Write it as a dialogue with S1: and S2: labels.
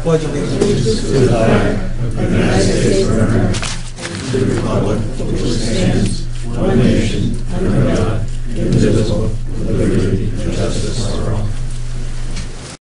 S1: pledge allegiance
S2: to the flag of the United States of America and to the republic for which it stands, one nation, under God, indivisible,